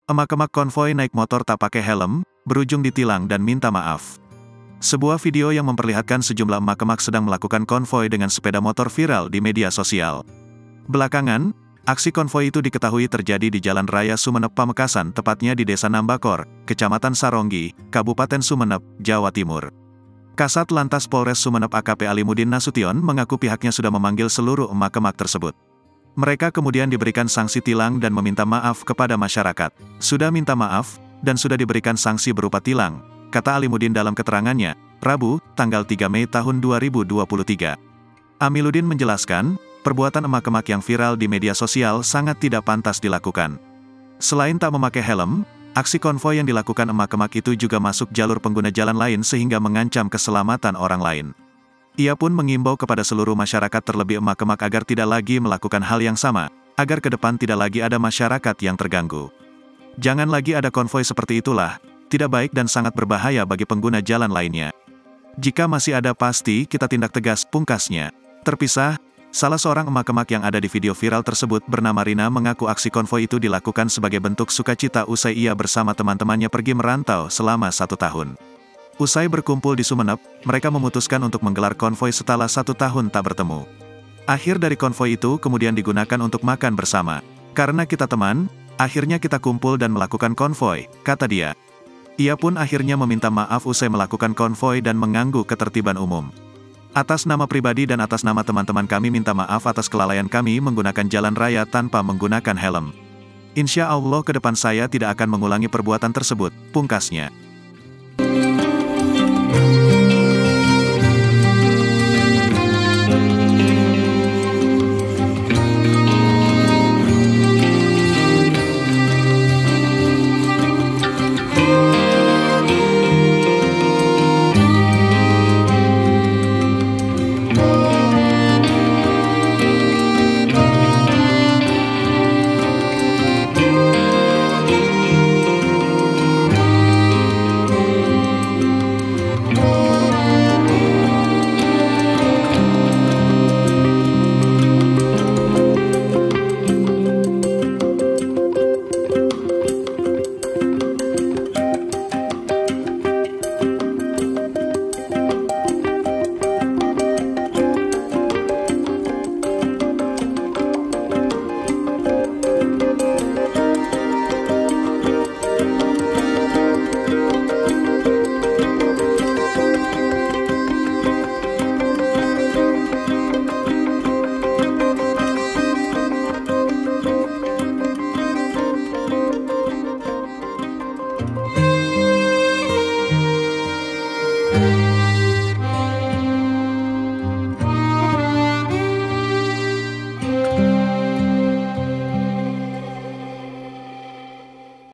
Emak-emak konvoi naik motor tak pakai helm, berujung ditilang dan minta maaf. Sebuah video yang memperlihatkan sejumlah emak-emak sedang melakukan konvoi dengan sepeda motor viral di media sosial. Belakangan, aksi konvoi itu diketahui terjadi di Jalan Raya Sumeneb Pamekasan, tepatnya di Desa Nambakor, Kecamatan Saronggi, Kabupaten Sumeneb, Jawa Timur. Kasat Lantas Polres Sumeneb AKP Alimudin Nasution mengaku pihaknya sudah memanggil seluruh emak-emak tersebut. Mereka kemudian diberikan sanksi tilang dan meminta maaf kepada masyarakat. Sudah minta maaf, dan sudah diberikan sanksi berupa tilang, kata Alimudin dalam keterangannya, Rabu, tanggal 3 Mei tahun 2023. Amiluddin menjelaskan, perbuatan emak-emak yang viral di media sosial sangat tidak pantas dilakukan. Selain tak memakai helm, aksi konvoi yang dilakukan emak-emak itu juga masuk jalur pengguna jalan lain sehingga mengancam keselamatan orang lain. Ia pun mengimbau kepada seluruh masyarakat terlebih emak-emak agar tidak lagi melakukan hal yang sama, agar ke depan tidak lagi ada masyarakat yang terganggu. Jangan lagi ada konvoi seperti itulah, tidak baik dan sangat berbahaya bagi pengguna jalan lainnya. Jika masih ada pasti kita tindak tegas, pungkasnya. Terpisah, salah seorang emak-emak yang ada di video viral tersebut bernama Rina mengaku aksi konvoi itu dilakukan sebagai bentuk sukacita usai ia bersama teman-temannya pergi merantau selama 1 tahun. Usai berkumpul di Sumeneb, mereka memutuskan untuk menggelar konvoi setelah 1 tahun tak bertemu. Akhir dari konvoi itu kemudian digunakan untuk makan bersama. Karena kita teman, akhirnya kita kumpul dan melakukan konvoi, kata dia. Ia pun akhirnya meminta maaf usai melakukan konvoi dan mengganggu ketertiban umum. Atas nama pribadi dan atas nama teman-teman kami minta maaf atas kelalaian kami menggunakan jalan raya tanpa menggunakan helm. Insya Allah ke depan saya tidak akan mengulangi perbuatan tersebut, pungkasnya.